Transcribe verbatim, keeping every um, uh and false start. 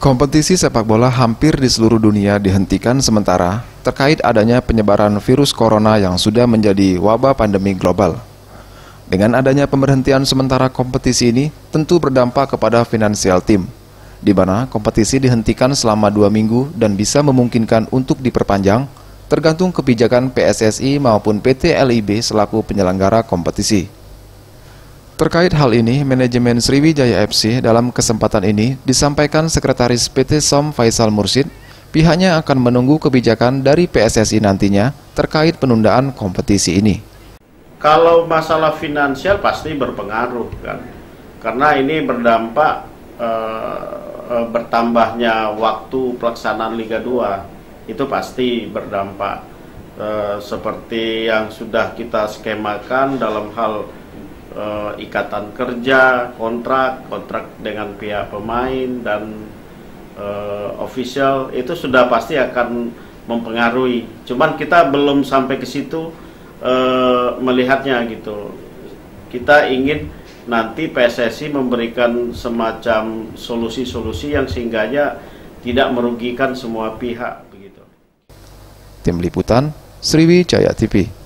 Kompetisi sepak bola hampir di seluruh dunia dihentikan sementara terkait adanya penyebaran virus corona yang sudah menjadi wabah pandemi global. Dengan adanya pemberhentian sementara kompetisi ini tentu berdampak kepada finansial tim, di mana kompetisi dihentikan selama dua minggu dan bisa memungkinkan untuk diperpanjang, tergantung kebijakan P S S I maupun P T L I B selaku penyelenggara kompetisi. Terkait hal ini, manajemen Sriwijaya F C dalam kesempatan ini disampaikan Sekretaris P T S O M Faisal Mursyid, pihaknya akan menunggu kebijakan dari P S S I nantinya terkait penundaan kompetisi ini. Kalau masalah finansial pasti berpengaruh kan, karena ini berdampak eh, eh, bertambahnya waktu pelaksanaan Liga dua, itu pasti berdampak eh, seperti yang sudah kita skemakan dalam hal Uh, ikatan kerja, kontrak, kontrak dengan pihak pemain dan uh, official itu sudah pasti akan mempengaruhi. Cuman kita belum sampai ke situ uh, melihatnya gitu. Kita ingin nanti P S S I memberikan semacam solusi-solusi yang sehingganya tidak merugikan semua pihak begitu. Tim Liputan Sriwijaya T V.